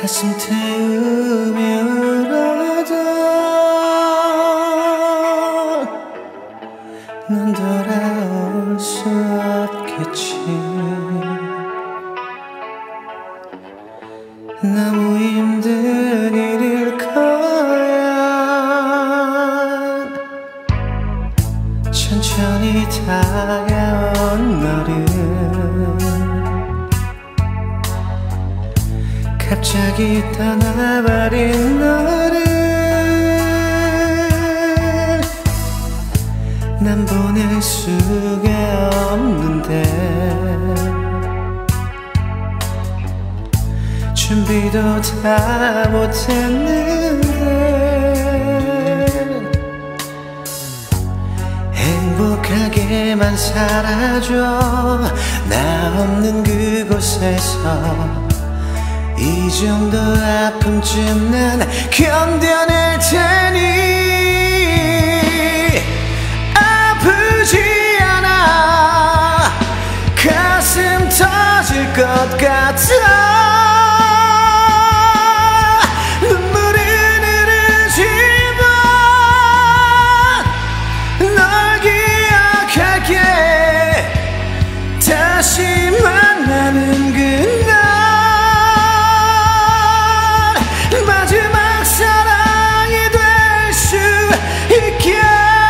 가슴 태우며 울어도 넌 돌아올 수 없겠지. 너무 힘든 일일 거야. 천천히 다가온 너를 갑자기 떠나버린 너를 난 보낼 수가 없는데 준비도 다 못했는데 행복하게만 살아줘. 나 없는 그곳에서 이 정도 아픔쯤 난 견뎌낼 테니 아프지 않아. 가슴 터질 것 같아. 눈물은 흐르지만 널 기억할게. 다시 만나는 그날 마지막 사랑이 될 수 있게.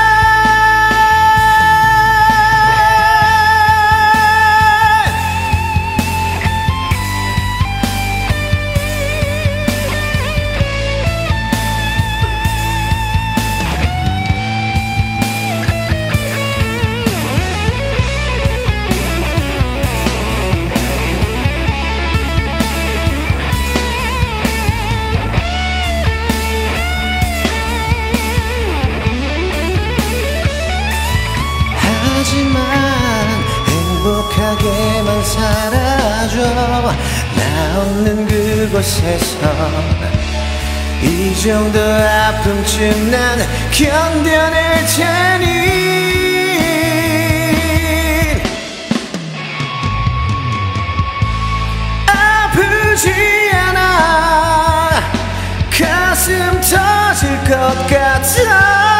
하지만 행복하게만 살아줘. 나 없는 그곳에서 이 정도 아픔쯤 난 견뎌낼 테니 아프지 않아. 가슴 터질 것 같아.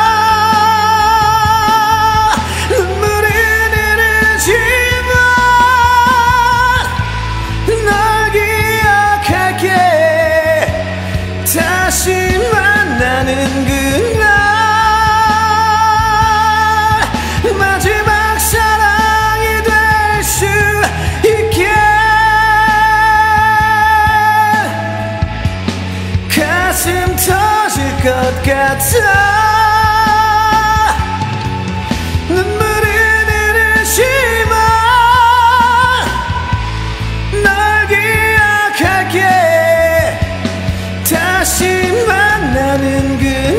다시 만나는 그날 마지막 사랑이 될 수 있게. 가슴 터질 것 같아. 눈물은 흐르지만 널 기억할게. 다시 만나는 그